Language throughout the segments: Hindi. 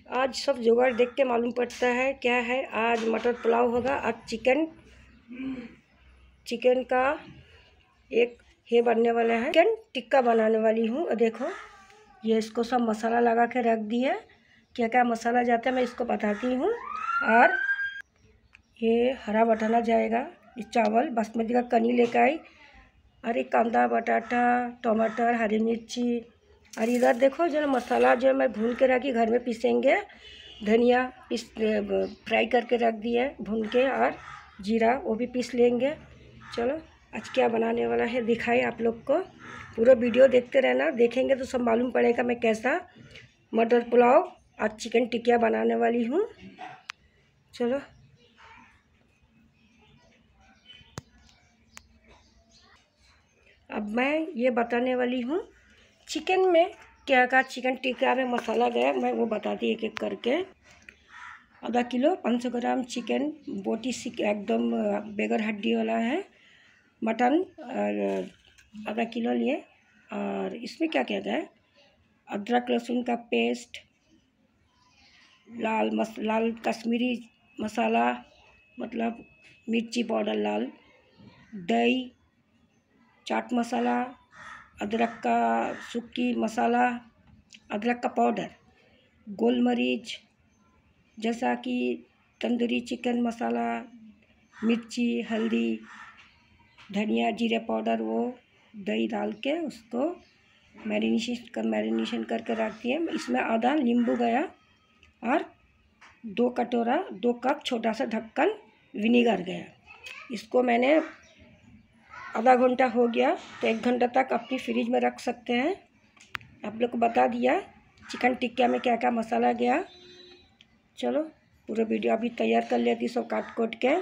आज सब जुगाड़ देख के मालूम पड़ता है क्या है। आज मटर पुलाव होगा। आज चिकन का एक ये बनने वाला है। चिकन टिक्का बनाने वाली हूँ। देखो ये इसको सब मसाला लगा के रख दिया। क्या क्या मसाला जाता है मैं इसको बताती हूँ। और ये हरा बटाना जाएगा, ये चावल बासमती का कनी लेकर आई, और एक कांदा बटाटा टमाटर हरी मिर्ची। और इधर देखो जो मसाला जो मैं भून के रखी घर में पीसेंगे, धनिया पीस फ्राई करके रख दिया भून के, और जीरा वो भी पीस लेंगे। चलो आज क्या बनाने वाला है दिखाए आप लोग को। पूरा वीडियो देखते रहना, देखेंगे तो सब मालूम पड़ेगा मैं कैसा मटर पुलाव आज चिकन टिक्का बनाने वाली हूँ। चलो अब मैं ये बताने वाली हूँ चिकन में क्या क्या चिकन टिक्का में मसाला गया, मैं वो बताती एक एक करके। आधा किलो 500 ग्राम चिकन बोटी एकदम बगैर हड्डी वाला है मटन, और आधा किलो लिए। और इसमें क्या कहता है अदरक लहसुन का पेस्ट, लाल कश्मीरी मसाला मतलब मिर्ची पाउडर लाल, दही, चाट मसाला, अदरक का सूखी मसाला, अदरक का पाउडर, गोल मरीच जैसा कि तंदूरी चिकन मसाला, मिर्ची हल्दी धनिया जीरे पाउडर, वो दही डाल के उसको मैरिनेशन करके रखती है। इसमें आधा नींबू गया और 2 कप छोटा सा ढक्कन विनेगर गया। इसको मैंने आधा घंटा हो गया तो 1 घंटा तक अपनी फ्रिज में रख सकते हैं। आप लोग को बता दिया चिकन टिक्का में क्या क्या मसाला गया। चलो पूरा वीडियो अभी तैयार कर लेती सब काट के।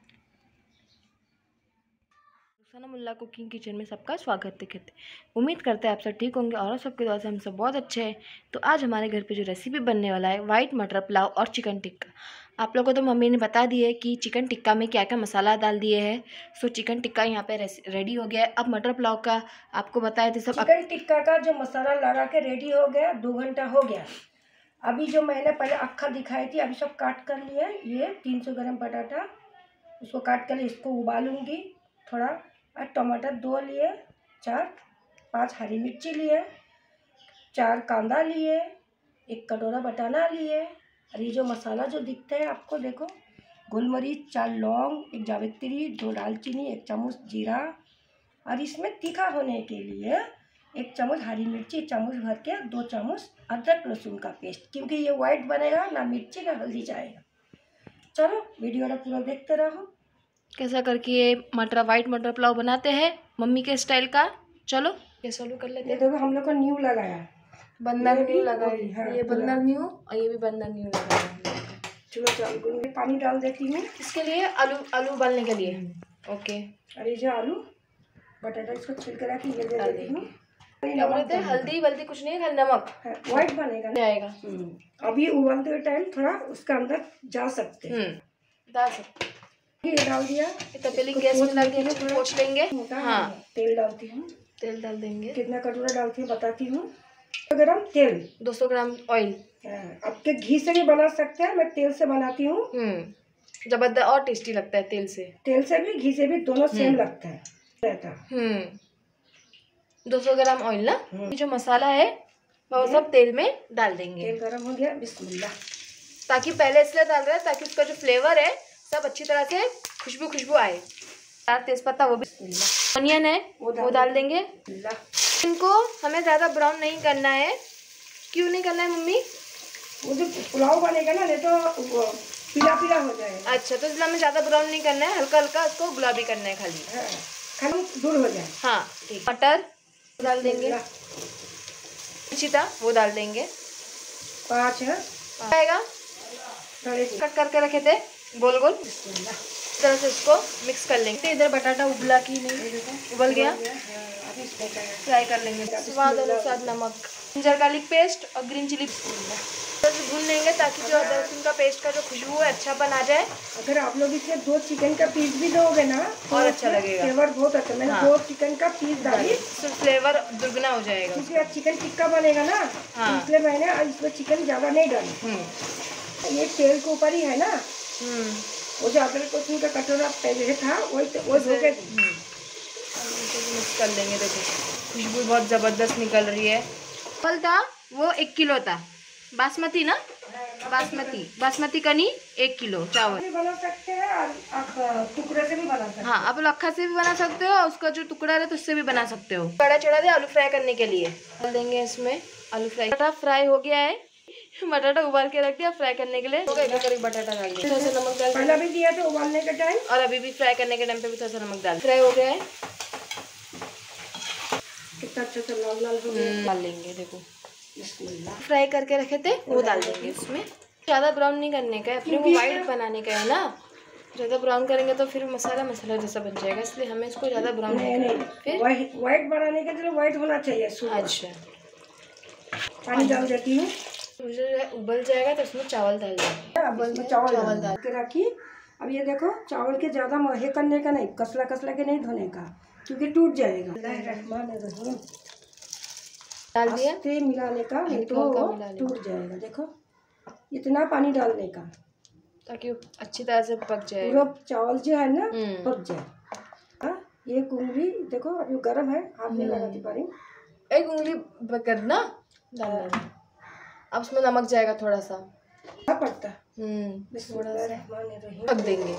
रुखसाना मुल्ला कुकिंग किचन में सबका स्वागत है। उम्मीद करते हैं आप सब ठीक होंगे और सबके दुआ से हम सब बहुत अच्छे हैं। तो आज हमारे घर पे जो रेसिपी बनने वाला है वाइट मटर पुलाव और चिकन टिक्का। आप लोगों को तो मम्मी ने बता दिया है कि चिकन टिक्का में क्या क्या मसाला डाल दिए हैं। सो चिकन टिक्का यहाँ पे रेडी हो गया है। अब मटर पुलाव का आपको बताया थे सब। चिकन टिक्का का जो मसाला लगा के रेडी हो गया, 2 घंटा हो गया। अभी जो मैंने पहले अक्खा दिखाई थी अभी सब काट कर लिया। ये 300 ग्राम बटाटा उसको काट कर इसको उबालूंगी थोड़ा। और टमाटर 2 लिए, 4-5 हरी मिर्ची लिए, 4 कांदा लिए, 1 कटोरा बटाना लिए। और ये जो मसाला जो दिखता है आपको देखो, गोलमरीच 4 लौंग, 1 जावित्री, 2 दालचीनी, 1 चम्मच जीरा। और इसमें तीखा होने के लिए 1 चम्मच हरी मिर्ची, चम्मच भर के 2 चम्मच अदरक लहसुन का पेस्ट, क्योंकि ये वाइट बनेगा ना मिर्ची ना हल्दी जाएगा। चलो वीडियो पूरा देखते रहो कैसा करके ये वाइट मटर पुलाव बनाते हैं मम्मी के स्टाइल का। चलो ये चालू कर लेते हैं। देखो हम लोग को न्यू लगाया, बंदर न्यू लगा है। हाँ, ये बंदर न्यू और ये भी बंदर न्यू लगा है। चलो चालू पानी डाल देती हूँ इसके लिए आलू उबालने के लिए। ओके। और ये जो आलू बटाटा इसको छिल कर रखी ये दे देती हूँ। क्या बोलते हैं हल्दी वल्दी कुछ नहीं, खाली नमक वाइट बनेगा जाएगा। अभी उबालते हुए टाइम थोड़ा उसका अंदर जा सकते हैं, डाल सकते। ये डाल दिया। तपेली गैस में डाल के पोंछ लेंगे। हाँ तेल डालती हूँ। तेल डाल देंगे। कितना कटोरा डालती हूँ बताती हूँ। 200 ग्राम तेल, 200 ग्राम ऑयल। आपके घी से भी बना सकते हैं, मैं तेल से बनाती हूँ। जबरदस्त और टेस्टी लगता है तेल से। तेल से भी घी से भी दोनों सेम लगता है रहता। 200 ग्राम ऑयल ना। ये जो मसाला है वो सब तेल में डाल देंगे। तेल गरम हो गया, बिस्मिल्लाह। ताकि पहले इसलिए डाल रहे हैं ताकि उसका जो फ्लेवर है सब अच्छी तरह से खुशबू आए। तेजपत्ता वो भी, ऑनियन है वो डाल देंगे। इनको हमें ज़्यादा ब्राउन नहीं करना है। क्यों नहीं करना है मम्मी? वो जो पुलाव बनेगा ना नहीं तो पीला हो जाएगा। अच्छा तो इसलिए हमें ज़्यादा ब्राउन नहीं करना है, हल्का हल्का उसको गुलाबी करना है खाली दूर हो जाए। हाँ ठीक। मटर डाल देंगे, चिता वो डाल देंगे। 5 आएगा कट करके रखे थे गोल गोल, इस तरह से इसको मिक्स कर लेंगे। तो इधर बटाटा उबला कि नहीं, उबल गया, फ्राई कर लेंगे। स्वाद अनुसार नमक, जिंजर गार्लिक पेस्ट और ग्रीन चिली भून लेंगे ताकि जो अदरक लहसुन का पेस्ट का जो खुशबू है अच्छा बना जाए। अगर आप लोग इसमें 2 चिकन का पीस भी दोगे ना तो और अच्छा लगेगा, फ्लेवर बहुत अच्छा। मैंने हाँ। 2 चिकन का पीस डाली तो फ्लेवर दुगना हो जाएगा, क्योंकि आज चिकन टिक्का बनेगा ना, हाँ। इसलिए मैंने आज इसमें चिकन ज़्यादा नहीं डाली। ये तेल के ऊपर ही है ना, वो जो अदरक लहसुन का कटोरा पहले था वही धो के मिक्स कर लेंगे। देखो खुशबू बहुत ज़बरदस्त निकल रही है। फल था वो 1 किलो था, बासमती ना, बासमती का नहीं 1 किलो चावल भी बना सकते हैं और आप टुकड़े से भी बना सकते हैं। हाँ, आप लखा से भी बना सकते हो और उसका जो टुकड़ा है तो उससे भी बना सकते हो। कड़ा चढ़ा दे आलू फ्राई करने के लिए, डाल देंगे इसमें आलू फ्राई। बटाटा फ्राई हो गया है, बटाटा उबाल के रख दिया फ्राई करने के लिए। तो एक करीब बटाटा डाल दिया, थोड़ा सा नमक डाल, पहले भी दिया था उबालने के टाइम और अभी भी फ्राई करने के टाइम पे भी थोड़ा सा नमक डाल। फ्राई हो गया है, कितना अच्छा से लाल लाल हो गया। डाल लेंगे। देखो फ्राई करके रखे थे वो डाल देंगे इसमें। ज़्यादा ब्राउन नहीं करने का है, अपने को वाइट बनाने का है ना। ज़्यादा ब्राउन करेंगे तो फिर मसाला जैसा बन जाएगा, इसलिए हमें इसको ज़्यादा ब्राउन नहीं फिर वाइट बनाने के लिए वाइट होना चाहिए। अच्छा, पानी डाल देती हूँ, उबल जाएगा तो उसमें चावल डाल देंगे। अब चावल डाल के रखी। अब ये देखो चावल के ज़्यादा मोहे करने का नहीं, कसला के नहीं धोने का, क्योंकि टूट जाएगा। डाल दिया, आस्ते मिलाने का, नहीं तो टूट जाएगा। देखो इतना पानी डालने का ताकि अच्छी तरह से पक जाए, पूरा चावल जो है ना पक जाए। हाँ, एक उंगली देखो अभी गर्म है, हाथ में लगाती पा रही हूँ। एक उंगली करना डाल देना। अब उसमें नमक जाएगा थोड़ा सा, पड़ता थोड़ा सा पक देंगे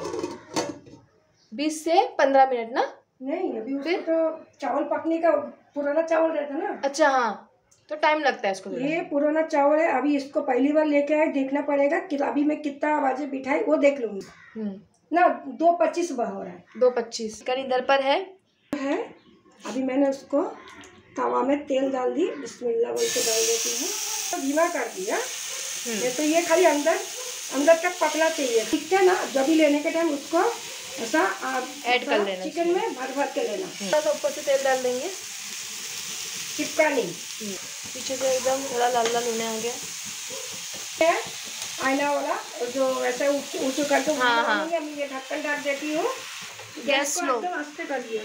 20 से 15 मिनट ना। नहीं अभी फिर तो चावल पकने का पुराना चावल रहता ना। अच्छा हाँ, तो टाइम लगता है इसको। ये पुराना चावल है, अभी इसको पहली बार लेके आए, देखना पड़ेगा कि अभी मैं कितना आवाजें बिठाई वो देख लूंगी ना। 2:25 हो रहा है, 2:25 कर इधर पर है। अभी मैंने उसको तवा में तेल डाल दी, बिस्मिल्लाह बोल के डाल देती हूँ, तो धीमा कर दिया। ये तो ये खाली अंदर तक पकना चाहिए, ठीक है ना। जब भी लेने के टाइम उसको ऐसा ऐड कर लेना, चिकन में भर के लेना। थोड़ा ऊपर से तेल डाल देंगे, चिपका नहीं। पीछे से एकदम थोड़ा लाल लाल होने आ गया। आईना वाला जो वैसे ऊँचू करके, हाँ। ये ढक्कन ढक देती हूँ, गैस स्लो आस्ते कर दिया।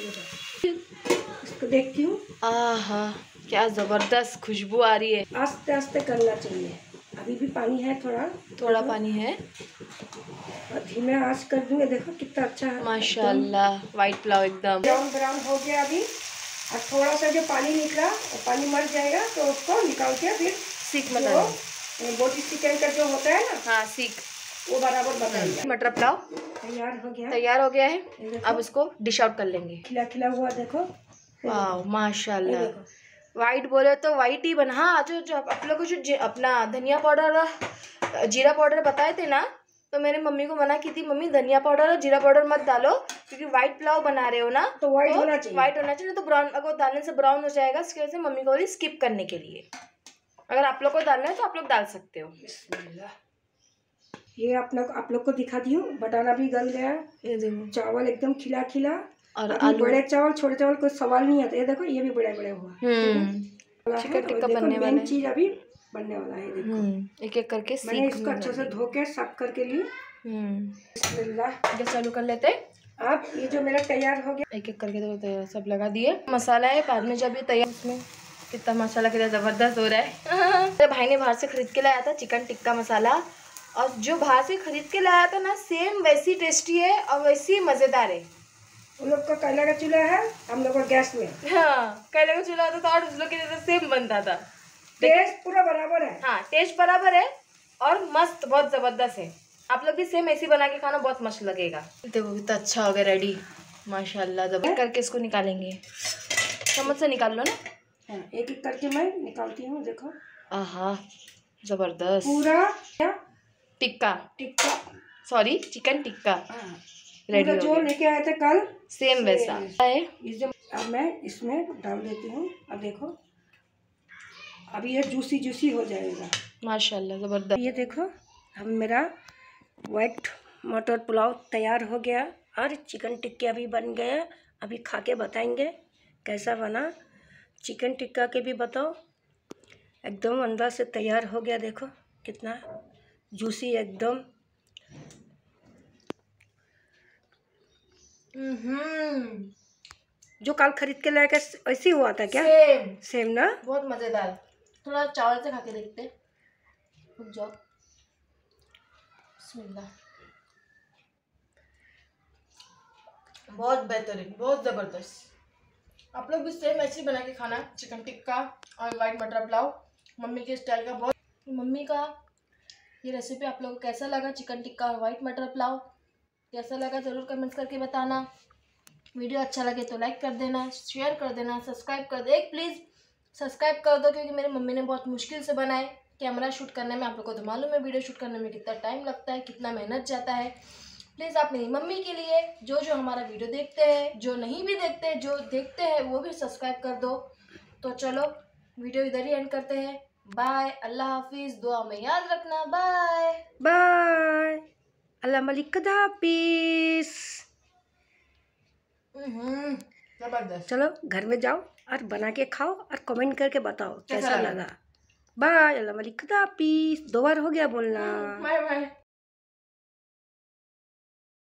इसको देखती हूँ, आहा क्या जबरदस्त खुशबू आ रही है। आस्ते आस्ते करना चाहिए। अभी भी पानी है, थोड़ा पानी है, और धीमे आंच कर दूंगे। देखो कितना अच्छा है माशाल्लाह। वाइट पुलाव एकदम ब्राउन हो गया अभी। और थोड़ा सा जो पानी निकला वो पानी मर जाएगा तो उसको निकाल के फिर सीख मत बोटी चिकन का जो होता है ना, हाँ सीख, वो बराबर बनाइए। मटर पुलाव तैयार हो गया है। अब इसको डिश आउट कर लेंगे। खिला हुआ देखो, वाह माशाल्लाह। वाइट बोले तो वाइट ही बना। हाँ, जो आप लोग को जो अपना धनिया पाउडर जीरा पाउडर बताए थे ना, तो मेरी मम्मी को मना की थी, मम्मी धनिया पाउडर और जीरा पाउडर मत डालो, क्योंकि वाइट पुलाव बना रहे हो ना, तो वाइट होना चाहिए, तो ब्राउन, अगर डालने से ब्राउन हो जाएगा। इसकी वजह से मम्मी को बोली स्किप करने के लिए। अगर आप लोग को डालना है तो आप लोग डाल सकते हो। ये आप लोग को दिखा दी हूँ। बटाना भी गल गया, ये देखो चावल एकदम खिला और आलू। बड़े चावल छोटे चावल कोई सवाल नहीं आता। ये देखो ये भी बड़े हुआ। चिकन टिक्का बनने वाला है, चीज अभी बनने वाला है। देखो एक एक करके मैंने इसको अच्छे से धो के साफ करके लिए। गैस चालू कर लेते हैं। अब ये जो मेरा तैयार हो गया, एक एक करके तो सब लगा दिए। मसाला है बाद में जब ये तैयार, इसमें कितना मसाला कितना ज़बरदस्त हो रहा है। मेरे भाई ने बाहर से खरीद के लाया था चिकन टिक्का मसाला, और जो बाहर से खरीद के लाया था ना, सेम वैसी टेस्टी है और वैसी मज़ेदार है। उन लोग का कोयला का चूल्हा है, हम लोग का गैस में। हाँ, कोयले का चूल्हा होता था और उस लोग के जैसे सेम बनता था। टेस्ट पूरा बराबर है। हाँ, टेस्ट बराबर है और मस्त, बहुत ज़बरदस्त है। आप लोग भी सेम ऐसी बना के खाना, बहुत मस्त लगेगा। देखो कितना अच्छा हो गया रेडी, माशाल्लाह। जब करके इसको निकालेंगे, चम्मच से निकाल लो ना। हाँ, एक एक करके मैं निकालती हूँ। देखो आहा जबरदस्त, पूरा tikka sorry chicken tikka ready हो गया। जो लेके आए थे कल सेम वैसा है। अब मैं इसमें डाल देती हूँ। अब देखो अभी ये जूसी हो जाएगा, माशाल्लाह जबरदस्त। ये देखो अब मेरा वाइट मटर पुलाव तैयार हो गया और चिकन टिक्का भी बन गया। अभी खा के बताएंगे कैसा बना। चिकन टिक्का के भी बताओ, एकदम अंदर से तैयार हो गया। देखो कितना जूसी एकदम। जो कल खरीद के लाया ऐसे हुआ था क्या? सेम सेम ना? बहुत मजेदार। थोड़ा चावल से खा के देखते, रुक जाओ। बिस्मिल्लाह। बहुत बेहतरीन, बहुत जबरदस्त। आप लोग भी सेम ऐसे ही बना के खाना चिकन टिक्का और वाइट मटर पुलाव मम्मी के स्टाइल का। बहुत मम्मी का ये रेसिपी आप लोगों को कैसा लगा? चिकन टिक्का और वाइट मटर पुलाव कैसा लगा ज़रूर कमेंट्स करके बताना। वीडियो अच्छा लगे तो लाइक कर देना, शेयर कर देना, सब्सक्राइब कर दो। एक प्लीज़ सब्सक्राइब कर दो, क्योंकि मेरी मम्मी ने बहुत मुश्किल से बनाए। कैमरा शूट करने में आप लोगों को तो मालूम है, वीडियो शूट करने में कितना टाइम लगता है, कितना मेहनत जाता है। प्लीज़ आप मेरी मम्मी के लिए जो हमारा वीडियो देखते हैं, जो नहीं भी देखते, जो देखते हैं वो भी सब्सक्राइब कर दो। तो चलो वीडियो इधर ही एंड करते हैं। बाय, अल्लाह हाफिज़, दुआ में याद रखना। बाय बाय, अल्लाह मलिक हाफिज़। जबरदस्त। चलो घर में जाओ और बना के खाओ और कमेंट करके बताओ कैसा कैसा लगा। बाय, अल्लाह मलिक हाफिज़। 2 बार हो गया बोलना। Bye bye.